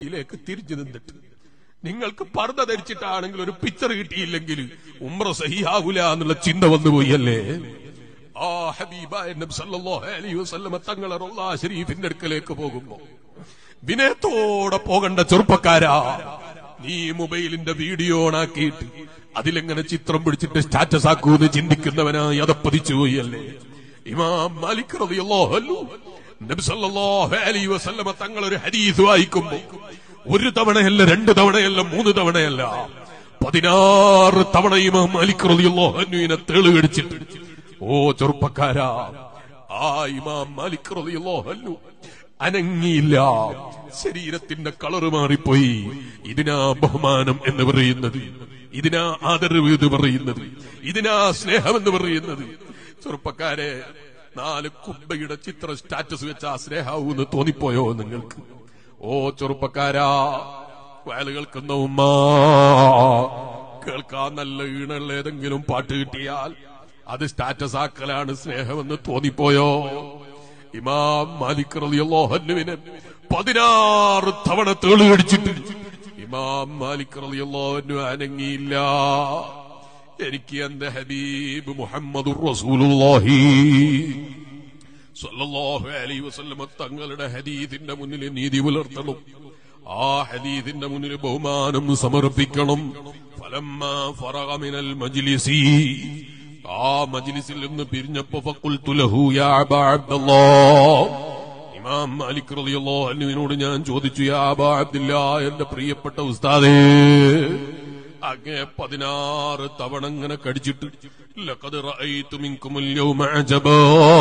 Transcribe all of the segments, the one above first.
കബറിലേക്ക് തിരിഞ്ഞു നിന്നിട്ട് നിങ്ങൾക്ക് പർദ്ദ ധരിച്ചിട്ടാണെങ്കിൽ ഒരു പിക്ചർ കിട്ടിയില്ലെങ്കിൽ ഉംറ സഹിയാവൂല എന്നുള്ള ചിന്ത വന്നുപോയല്ലേ? ആ ഹബീബായ നബി സല്ലല്ലാഹു അലൈഹി വസല്ലം തങ്ങളെ റൗള ശരീഫിന്റെ അടുക്കലേക്ക് പോകുമ്പോ വിനയത്തോടെ പോകേണ്ട ചെറുപ്പക്കാരാ, നീ മൊബൈലിന്റെ വീഡിയോ ഓണാക്കിയിട്ട് അതിലെങ്ങനെ ചിത്രം പിടിച്ചിട്ട് സ്റ്റാറ്റസ് ആക്കൂന്ന് ചിന്തിക്കുന്നവനായി അതപ്പതിച്ചു പോയല്ലേ? ഇമാം മാലിക് റളിയല്ലാഹു അൻഹു നബി സല്ലല്ലാഹു അലൈഹി വസല്ലം തങ്ങൾ ഒരു ഹദീസ് വായിക്കുമ്പോ ഒരു തവണയല്ല, 2 തവണയല്ല, 3 തവണയല്ല, 16 തവണ ഇമാം മാലിക് റളിയല്ലാഹു അൻഹുവിനെ തേളുകടിച്ചിട്ട്, ഓ ചെറുപ്പക്കാരാ, ആ ഇമാം മാലിക് റളിയല്ലാഹു അൻഹു അനങ്ങിയില്ല. ശരീരത്തിന്റെ കളറ് മാറിപ്പോയി. ഇതിനാ ബഹുമാനം എന്ന് പറയുന്നത്, ഇതിനാ ആദരവ് എന്ന് പറയുന്നത്, ഇതിനാ സ്നേഹം എന്ന് പറയുന്നത്. ചെറുപ്പക്കാരെ, 4 കുബ്ബയുടെ ചിത്ര സ്റ്റാറ്റസ് വെച്ച ആ സ്നേഹാവൂന്ന് തോന്നിപ്പോയോ നിങ്ങൾക്ക്? ഓ ചെറുപ്പക്കാരാ, വയല് കേൾക്കുന്ന ഉമ്മ, കേൾക്കാൻ നല്ല ഈണുള്ള ഏതെങ്കിലും പാട്ട് കിട്ടിയാൽ അത് സ്റ്റാറ്റസ് ആക്കലാണ് സ്നേഹമെന്ന് തോന്നിപ്പോയോ? ഇമാം മാലിക് റളിയല്ലാഹു അൻഹുവിനെ 16 തവണ തേളുകടിച്ചിട്ട് ഇമാം മാലിക് റളിയല്ലാഹു അൻഹു അനങ്ങിയില്ല. എനിക്ക് എന്റെ ഹബീബ് മുഹമ്മദുർ റസൂലുള്ളാഹി സ്വല്ലല്ലാഹു അലൈഹി വസല്ലം തങ്ങളുടെ ഹദീസിന്റെ മുന്നിൽ നീതി പുലർത്തണം. ആ ഹദീസിന്റെ മുന്നിൽ ബഹുമാനം സമർപ്പിക്കണം. ഫലമ്മാ ഫറഗ മിനൽ മജ്ലിസി, ആ മജ്ലിസിൽ നിന്ന് പിരിഞ്ഞപ്പോ ഫഖുൽതു ലഹു യാ അബാ അബ്ദുല്ലാഹ്, ഇമാം മാലിക് റളിയല്ലാഹു അൻഹുവിനോട് ഞാൻ ചോദിച്ചു, യാ അബാ അബ്ദുല്ലാഹ്, എന്റെ പ്രിയപ്പെട്ട ഉസ്താദേ, അങ്ങേ 16 തവണ ഇങ്ങനെ കടിച്ചിട്ട് ലഖദ് റഅയ്തു മിൻകുമുൽ യൗമ അജബാ,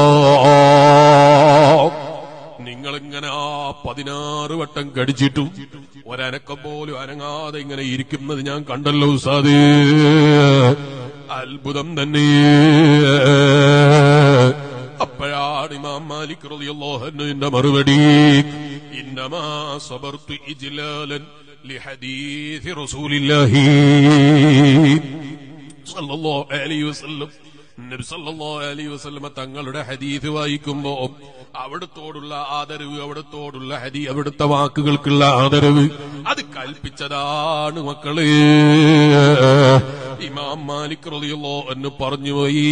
നിങ്ങളിങ്ങനെ ആ 16 വട്ടം കടിച്ചിട്ടും ഒരനക്കം പോലും അനങ്ങാതെ ഇങ്ങനെ ഇരിക്കുന്നത് ഞാൻ കണ്ടല്ലോ ഉസ്താദേ, അത്ഭുതം തന്നെ. അപ്പോഴാണ് ഇമാം മാലിക് റളിയല്ലാഹു അൻഹുവിന്റെ മറുപടി, ഇന്നമാ സബർതു ഇജ്ലാലൻ ലിഹദീസ് റസൂലില്ലാഹി സല്ലല്ലാഹു അലൈഹി വസല്ലം. നബി സല്ലല്ലാഹു അലൈഹി വസല്ലം തങ്ങളുടെ ഹദീസ് വായിക്കുമ്പോ അവിടുത്തോടുള്ള ആദരവ്, അവിടുത്തോടുള്ള അവിടുത്തെ വാക്കുകൾക്കുള്ള ആദരവ് അത് കൽപ്പിച്ചതാണ് മക്കളെ. ഇമാം മാലിക് റളിയല്ലാഹു അൻഹു പറഞ്ഞുപോയി,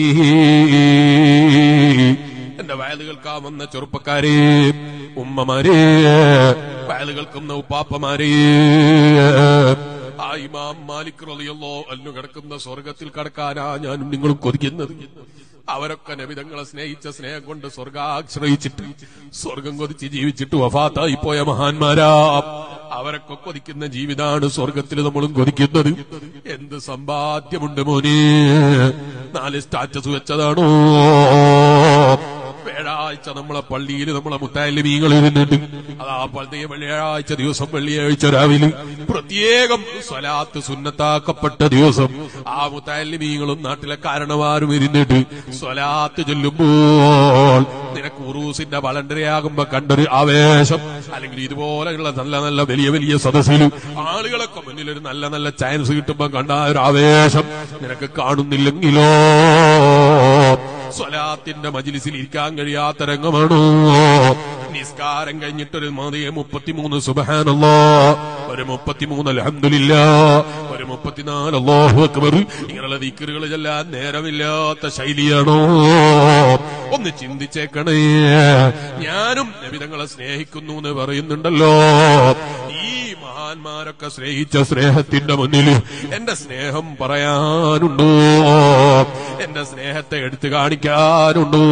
എന്റെ വയല് കേൾക്കാൻ വന്ന ചെറുപ്പക്കാരെ, ഉമ്മമാരെ, വയല് കേൾക്കുന്ന ഉപ്പാപ്പമാരെ, ആ ഇമാം മാലിക് റളിയല്ലാഹു അൻഹു കിടക്കുന്ന സ്വർഗത്തിൽ കടക്കാനാ ഞാനും നിങ്ങളും കൊതിക്കുന്നത്. അവരൊക്കെ നബി തങ്ങളെ സ്നേഹിച്ച സ്നേഹം കൊണ്ട് സ്വർഗാശ്രയിച്ചിട്ട് സ്വർഗം കൊതിച്ച് ജീവിച്ചിട്ട് വഫാത്തായി പോയ മഹാന്മാരാ. അവരൊക്കെ കൊതിക്കുന്ന ജീവിതാണ് സ്വർഗത്തിൽ നമ്മളും കൊതിക്കുന്നത്. എന്ത് സമ്പാദ്യമുണ്ട് മോനെ, 4 സ്റ്റാറ്റസ് വെച്ചതാണോ? വ്യാഴാഴ്ച നമ്മളെ പള്ളിയിൽ നമ്മളെ മുത്തഅല്ലിമീങ്ങൾ ഇരുന്നിട്ട് അതാ പള്ളിയെ വെള്ളിയാഴ്ച ദിവസം, വെള്ളിയാഴ്ച രാവിലെ പ്രത്യേകം സ്വലാത്ത് സുന്നത്താക്കപ്പെട്ട ദിവസം ആ മുത്തഅല്ലിമീങ്ങളും നാട്ടിലെ കാരണവന്മാരും ഇരുന്നിട്ട് സ്വലാത്ത് ചൊല്ലുമ്പോൾ നിനക്ക് ഉറൂസിന്റെ വളണ്ടരയാകുമ്പോ കണ്ടൊരു ആവേശം, അല്ലെങ്കിൽ ഇതുപോലെയുള്ള നല്ല നല്ല വലിയ വലിയ സദസ്സിൽ ആളുകളൊക്കെ മുന്നിൽ ഒരു നല്ല നല്ല ചാൻസ് കിട്ടുമ്പോ കണ്ട ഒരു ആവേശം നിനക്ക് കാണുന്നില്ലെങ്കിലോ? സ്വലാത്തിന്റെ മജ്ലിസിൽ ഇരിക്കാൻ കഴിയാത്ത രംഗമാണോ? നിസ്കാരം കഴിഞ്ഞിട്ടൊരു 33 സുബ്ഹാനല്ലാഹ്, ഒരു 33 അൽഹംദുലില്ലാഹ്, ഒരു 34 അല്ലാഹു അക്ബർ, ഇങ്ങനെയുള്ള ദിക്റുകൾ ചൊല്ലാൻ നേരമില്ലാത്ത ശൈലിയാണോ? ഒന്ന് ചിന്തിച്ചേക്കണേ. ഞാനും നബി തങ്ങളെ സ്നേഹിക്കുന്നു എന്ന് പറയുന്നുണ്ടല്ലോ, ഈ മഹാന്മാരൊക്കെ സ്നേഹിച്ച സ്നേഹത്തിന്റെ മുന്നിൽ എന്റെ സ്നേഹം പറയാനുണ്ടോ? എന്റെ സ്നേഹത്തെ എടുത്തു കാണിക്കാനുണ്ടോ?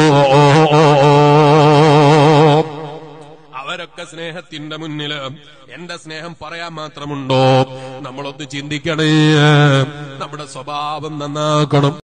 അവരൊക്കെ സ്നേഹത്തിന്റെ മുന്നിൽ എന്റെ സ്നേഹം പറയാൻ മാത്രമുണ്ടോ? നമ്മളൊന്ന് ചിന്തിക്കണേ. നമ്മുടെ സ്വഭാവം നന്നാക്കണം.